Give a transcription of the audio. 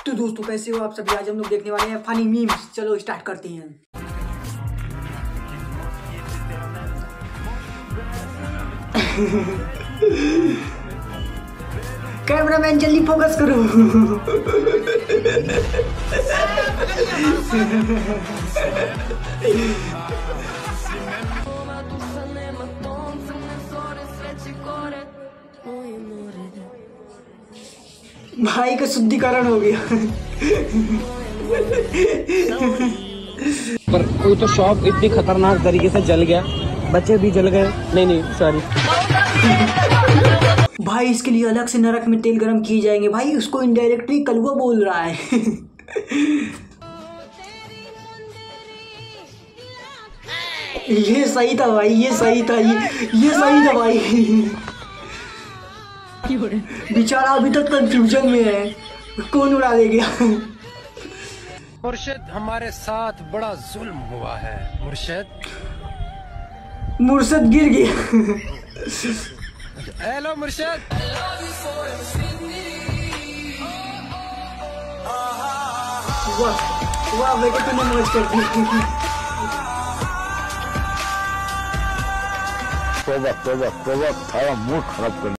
तो दोस्तों कैसे हो आप सभी। आज हम लोग देखने वाले हैं फनी मीम्स। चलो स्टार्ट करते हैं। कैमरामैन जल्दी फोकस करो। भाई का शुद्धिकरण हो गया। पर वो तो शॉप इतनी खतरनाक तरीके से जल गया, बच्चे भी जल गए। नहीं सॉरी भाई इसके लिए अलग से नरक में तेल गरम किए जाएंगे। भाई उसको इनडायरेक्टली कलुआ बोल रहा है। ये सही था भाई, ये सही था, ये सही था भाई। बेचारा अभी तक कंफ्यूजन में है, कौन उड़ा ले गया। मुर्शिद हमारे साथ बड़ा जुल्म हुआ है। मुर्शिद गिर गया। हेलो मुर्शिद। वाह वाह बेटे तूने मौज कर दी। तोबा तोबा तोबा, थारा मूड खराब कर